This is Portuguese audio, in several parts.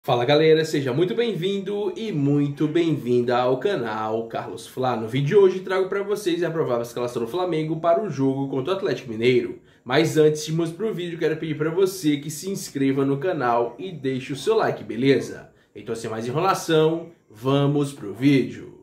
Fala galera, seja muito bem-vindo e muito bem-vinda ao canal Carlos Fla. No vídeo de hoje trago para vocês a provável escalação do Flamengo para o jogo contra o Atlético Mineiro. Mas antes de irmos para o vídeo, quero pedir para você que se inscreva no canal e deixe o seu like, beleza? Então sem mais enrolação, vamos para o vídeo.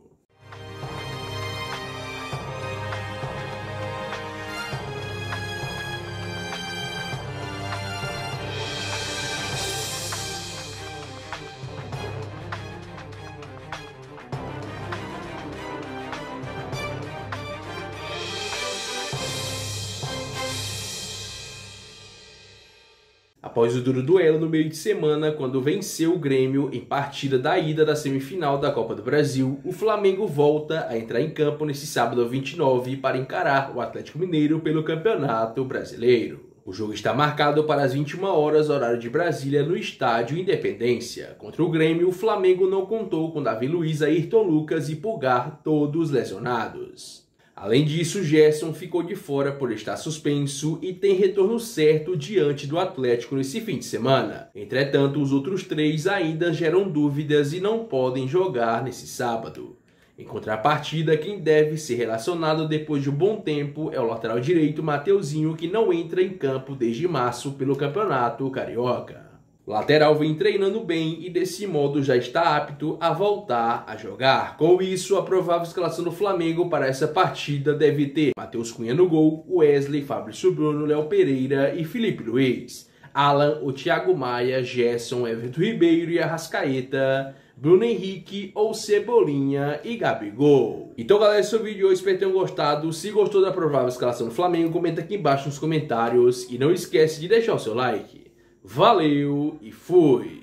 Após o duro duelo no meio de semana, quando venceu o Grêmio em partida da ida da semifinal da Copa do Brasil, o Flamengo volta a entrar em campo nesse sábado 29 para encarar o Atlético Mineiro pelo Campeonato Brasileiro. O jogo está marcado para as 21 horas, horário de Brasília, no Estádio Independência. Contra o Grêmio, o Flamengo não contou com Davi Luiz, Ayrton Lucas e Pulgar, todos lesionados. Além disso, Gerson ficou de fora por estar suspenso e tem retorno certo diante do Atlético nesse fim de semana. Entretanto, os outros três ainda geram dúvidas e não podem jogar nesse sábado. Em contrapartida, quem deve ser relacionado depois de um bom tempo é o lateral direito Mateuzinho, que não entra em campo desde março pelo Campeonato Carioca. O lateral vem treinando bem e desse modo já está apto a voltar a jogar. Com isso, a provável escalação do Flamengo para essa partida deve ter Matheus Cunha no gol, Wesley, Fabrício Bruno, Léo Pereira e Felipe Luiz, Alan, o Thiago Maia, Gerson, Everton Ribeiro e Arrascaeta, Bruno Henrique ou Cebolinha e Gabigol. Então galera, esse é o vídeo de hoje, espero que tenham gostado. Se gostou da provável escalação do Flamengo, comenta aqui embaixo nos comentários e não esquece de deixar o seu like. Valeu e fui!